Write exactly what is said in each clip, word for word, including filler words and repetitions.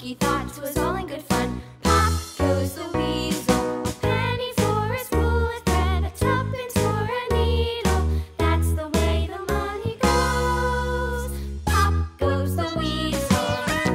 monkey thought 'twas all in good fun. Pop goes the weasel, a penny for a spool of thread, a tuppence for a needle. That's the way the money goes. Pop goes the weasel.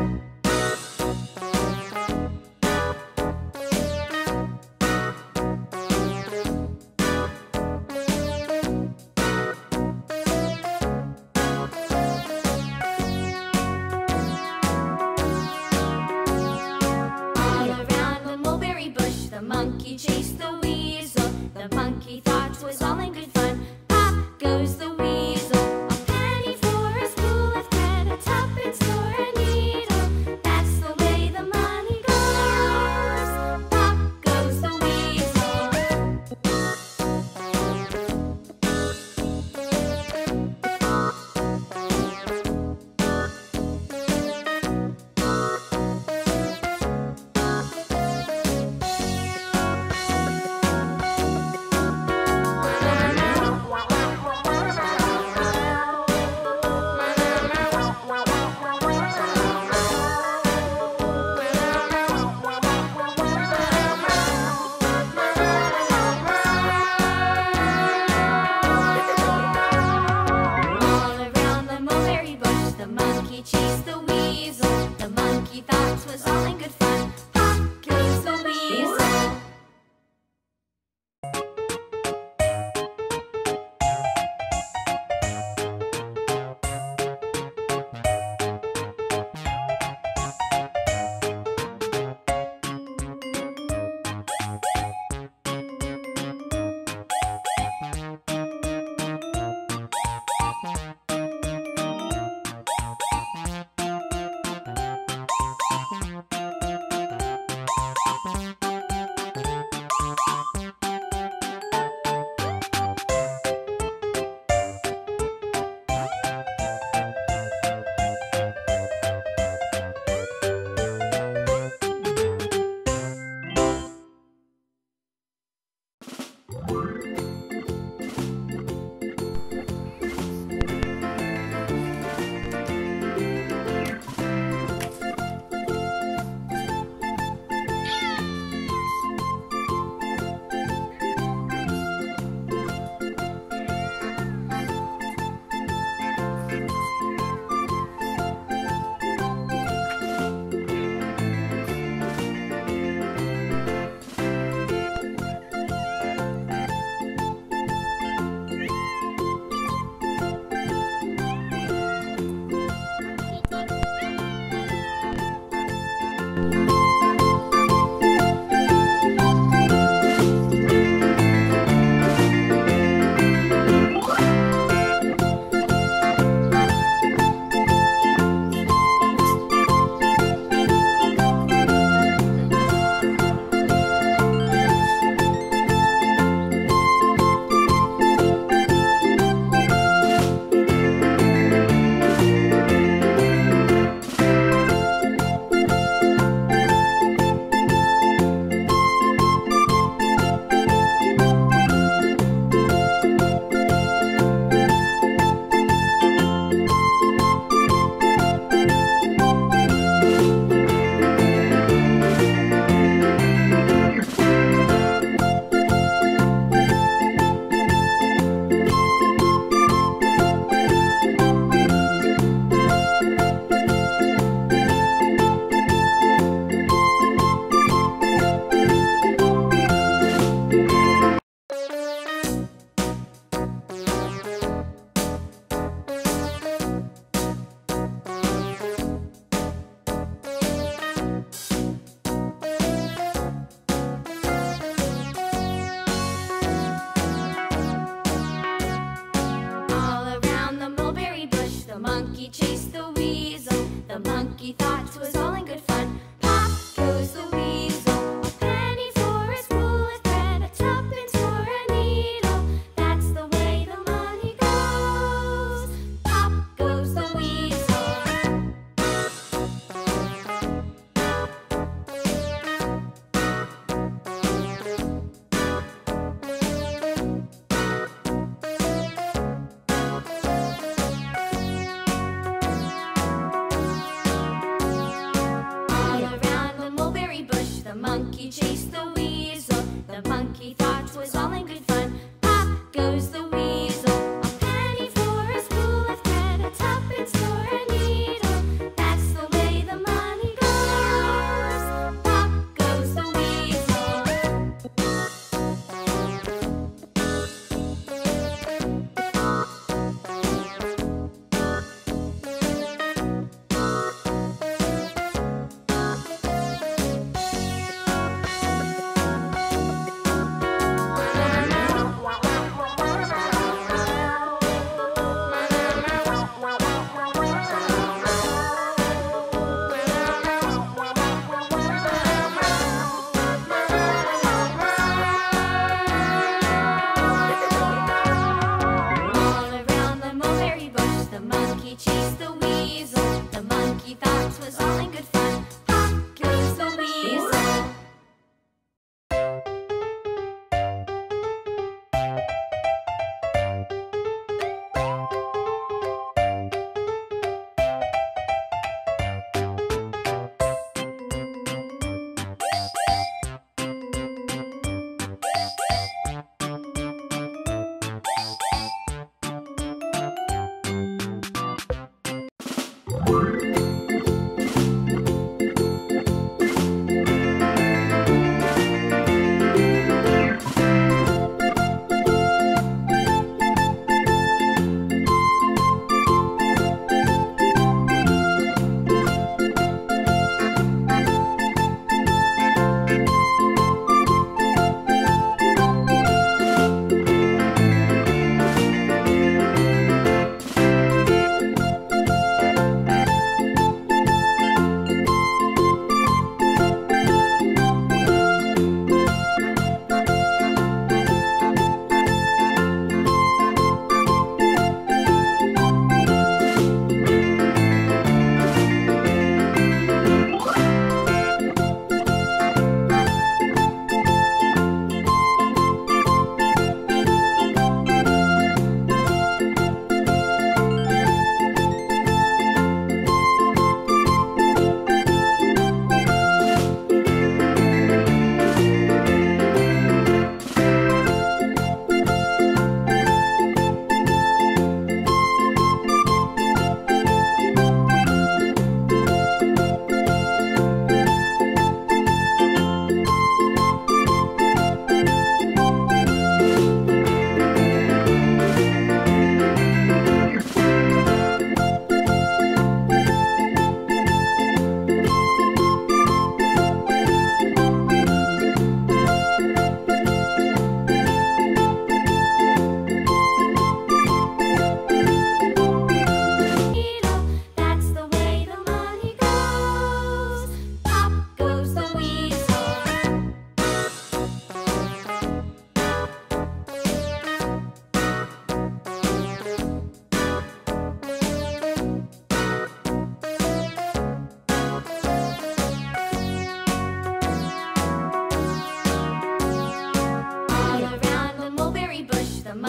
All around the mulberry bush, the monkey chased the weasel. The monkey thought 'twas all in good fun. Pop goes the weasel, a penny for a spool of thread, a tuppence for a needle. That's the way the money goes. Pop goes the weasel.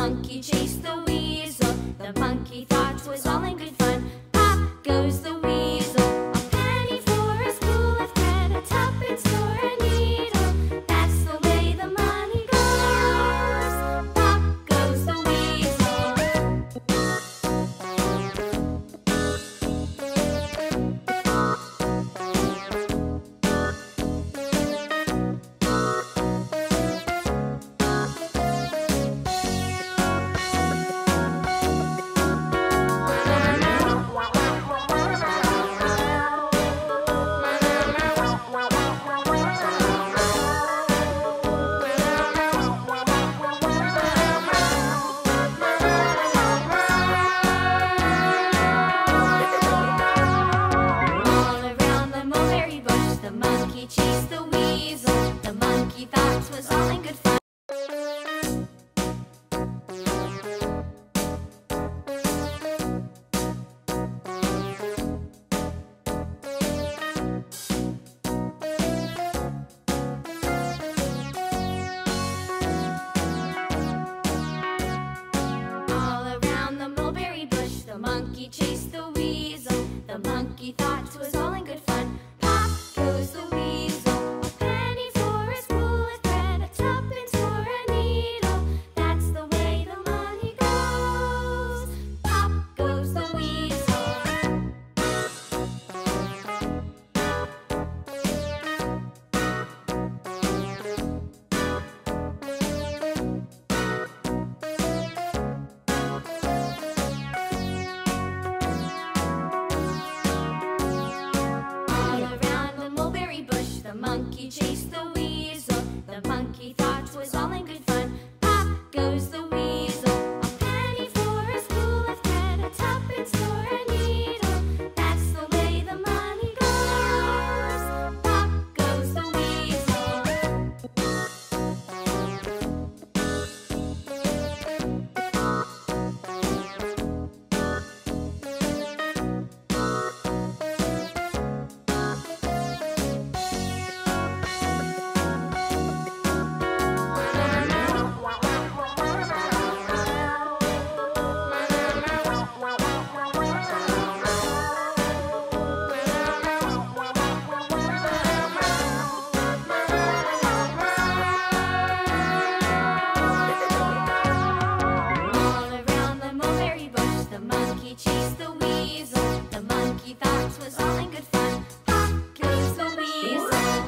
monkey chased the weasel. The monkey thought 'twas all in good fun. Pop goes the weasel. A penny for a spool of thread, a tuppence for a needle. That's the way the money goes. Pop goes the weasel. All around the mulberry bush, the monkey chased the weasel. The monkey thought 'twas all in good fun. All around the mulberry bush, the monkey chased the weasel. The monkey thought 'twas all in good fun. Pop goes the weasel. A penny for a spool of thread, a tuppence for a needle. That's the way the money goes. Pop goes the weasel. All around the mulberry bush, the monkey chased the weasel. The monkey thought 'twas all in good fun. Pop goes the weasel. A penny for a spool of thread, a tuppence for a needle. That's the way the money goes. Pop goes the weasel. All around the mulberry bush, the monkey chased the weasel. The monkey thought 'twas all in good fun. Pop goes the weasel.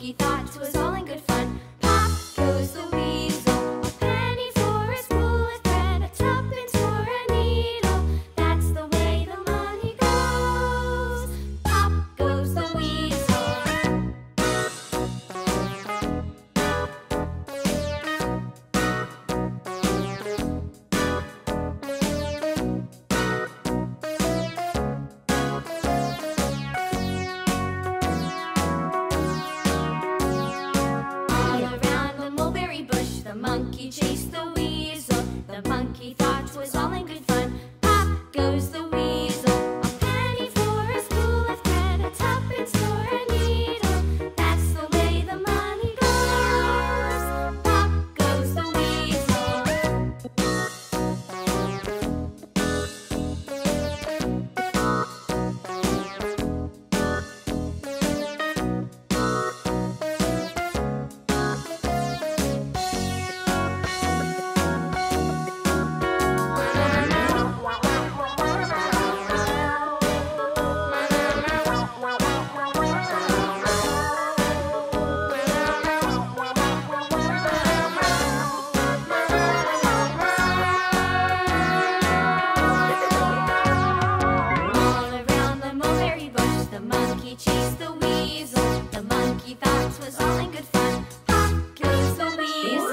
monkey thought 'twas all in good fun. Pop goes the weasel, a penny for a spool of thread, a tuppence for a needle. That's the way the money goes. Pop goes the weasel. The monkey chased the weasel. The monkey thought 'twas all in good fun. Pop goes the weasel, a penny for a spool of thread, a tuppence for a needle. That's the way the money goes. Pop goes the weasel. The monkey chased the weasel. The monkey thought 'twas all in good fun. Pop goes the weasel.